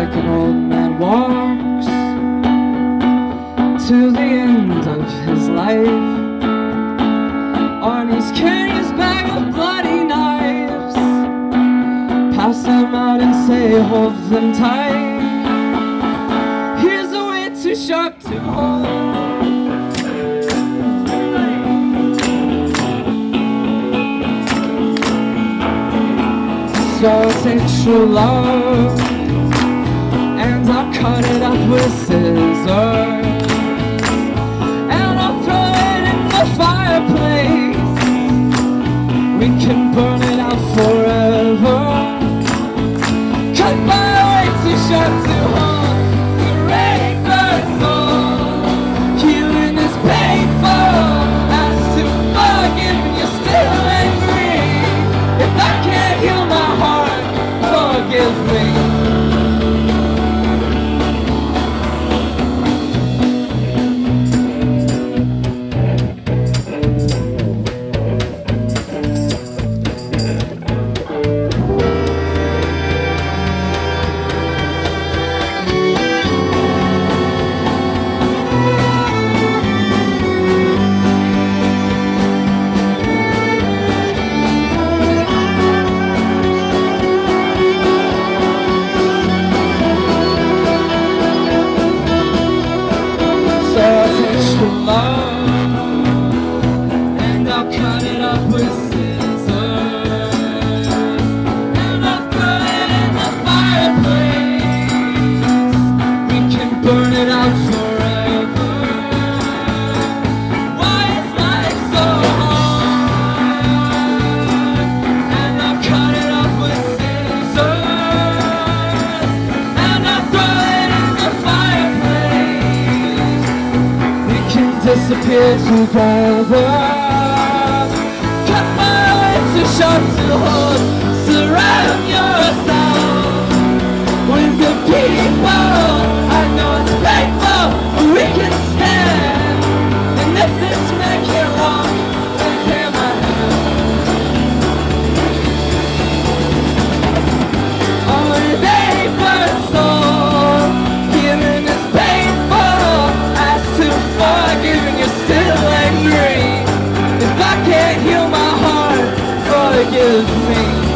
like an old man walks to the end of his life. On his carrying his bag of bloody knives. Pass them out and say, hold them tight. Here's a way too sharp to hold. So I'll take true love and I'll cut it up with scissors, and I'll throw it in the fireplace. We can burn it out forever. Cut my way too sharp to hold. The red bird soul. Healing is painful. Ask to forgive and you're still angry. If I can't heal my heart, forgive me. And I'll cut it up with scissors, and I'll throw it in the fireplace. We can burn it out forever. Why is life so hard? And I'll cut it up with scissors, and I'll throw it in the fireplace. Disappear together. Cut my way too sharp to hold. Surround yourself with good people. I know it's painful, but we can stand. And if this make it wrong, then tear my hand. Oh, they burn soul. Healing is painful. Ask to forgive and you're still angry. If I can't heal my heart, forgive me.